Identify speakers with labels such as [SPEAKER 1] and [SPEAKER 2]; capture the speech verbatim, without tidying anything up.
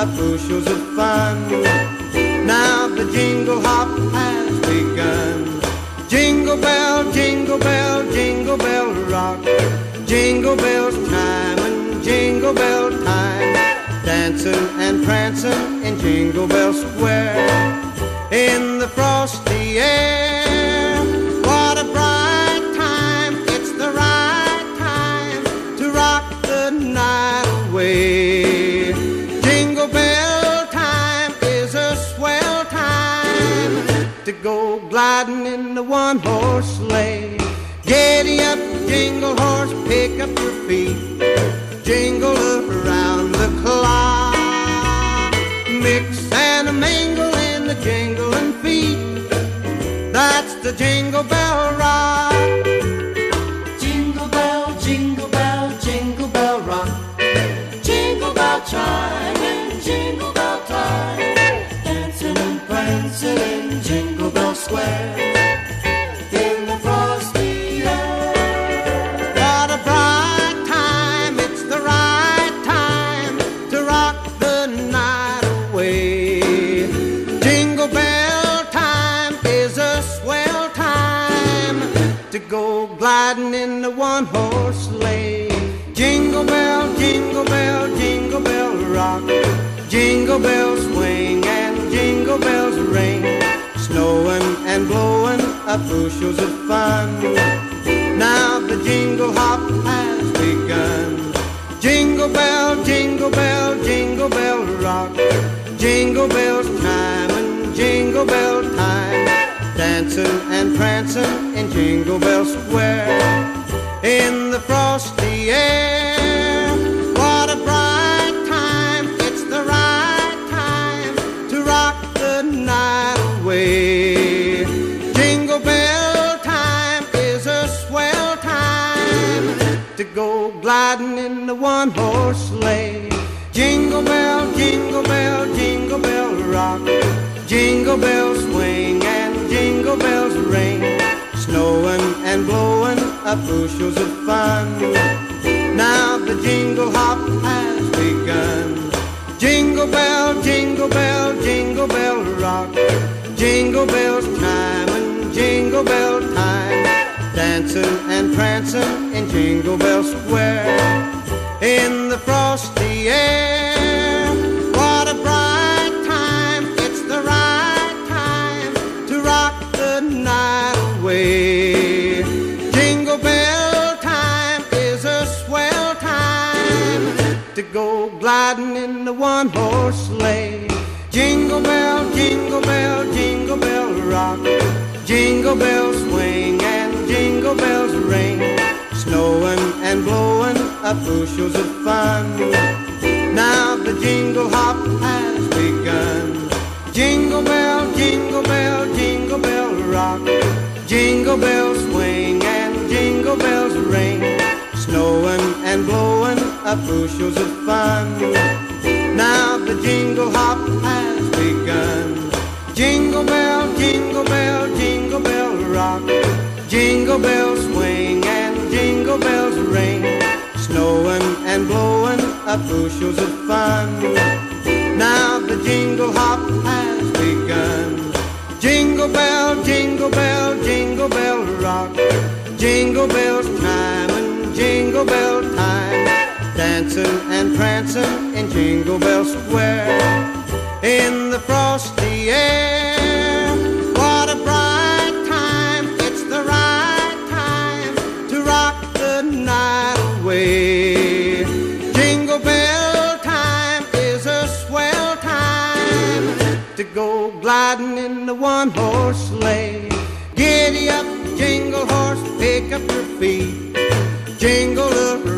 [SPEAKER 1] a bushels of fun. Now the jingle hop has begun. Jingle bell, jingle bell, jingle bell rock. Jingle bells chime and jingle bell time. Dancing and prancing in Jingle Bell Square. In the frosty air, what a bright time. It's the right time to rock the night away. Jingle bell time is a swell time to go gliding in the one-horse sleigh. Giddy up, jingle horse, pick up your feet. Jingle around the clock. Mix and a mingle in the jingling feet. That's the Jingle Bell Rock.
[SPEAKER 2] Jingle bell, jingle bell, jingle bell rock. Jingle bell chime and jingle bell time. Dancing and prancing in Jingle Bell Square. In the frosty air.
[SPEAKER 1] What a bright time, it's the right time to rock the night away. Jingle bell time is a swell time to go gliding in the one-horse sleigh. Jingle bell, jingle bell, jingle bell rock. Jingle bells swing and jingle bells ring. Snowing and blowing up bushels of fun. Now the jingle hop has begun. Jingle bell, jingle bell, jingle bell rock. Jingle bells chime and jingle bell time. Dancing and prancing in Jingle Bell Square. In the frosty air, what a bright time. It's the right time to rock the night away. Jingle bell time is a swell time to go gliding in the one-horse sleigh. Jingle bell, jingle bell, jingle bell rock. Jingle bells swing and jingle bells ring. Snowing and blowing up bushels of fun. Now the jingle hop has begun. Jingle bell, jingle bell, jingle bell rock. Jingle bells chime and jingle bell time. Dancing and prancing in Jingle Bell Square. In the frosty air, what a bright time. It's the right time to rock the night away. Jingle bell time is a swell time to go gliding in the one-horse sleigh. Jingle bell, jingle bell, jingle bell rock. Jingle bells swing and jingle bells ring. Snowing and blowing up bushels of fun. Now the jingle hop has begun. Jingle bell, jingle bell, jingle bell rock. Jingle bells swing and jingle bells ring. Snowing and blowing up bushels of fun. Now the jingle hop has begun. Jingle bell, jingle bell, jingle bell rock. Jingle bells swing and jingle bells ring. Snowing and blowing up bushels of fun. Now the jingle hop has begun. Jingle bell, jingle bell, jingle bell rock. Jingle bells chime and jingle bell time. Dancing and prancing in Jingle Bell Square. In the frosty air, what a bright time. It's the right time to rock the night away. Jingle bell time is a swell time to go gliding in the one-horse sleigh. Giddy up, jingle horse, pick up your feet. Jingle around